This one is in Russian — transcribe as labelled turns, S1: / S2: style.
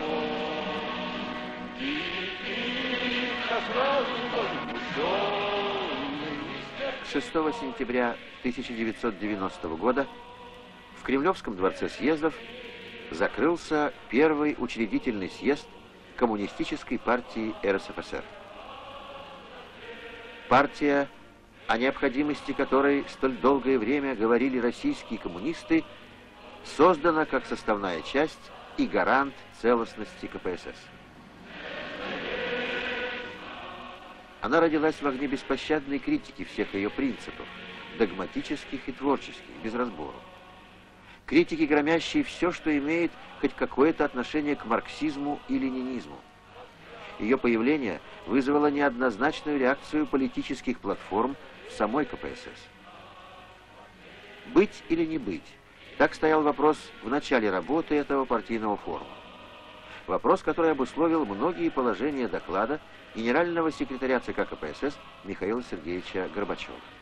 S1: Шестого сентября 1990 года в Кремлевском дворце съездов закрылся первый учредительный съезд Коммунистической партии РСФСР. Партия, о необходимости которой столь долгое время говорили российские коммунисты, создана как составная часть и гарант целостности КПСС. Она родилась в огне беспощадной критики всех ее принципов, догматических и творческих, без разбору. Критики, громящие все, что имеет хоть какое-то отношение к марксизму и ленинизму. Ее появление вызвало неоднозначную реакцию политических платформ в самой КПСС. Быть или не быть? Так стоял вопрос в начале работы этого партийного форума. Вопрос, который обусловил многие положения доклада генерального секретаря ЦК КПСС Михаила Сергеевича Горбачева.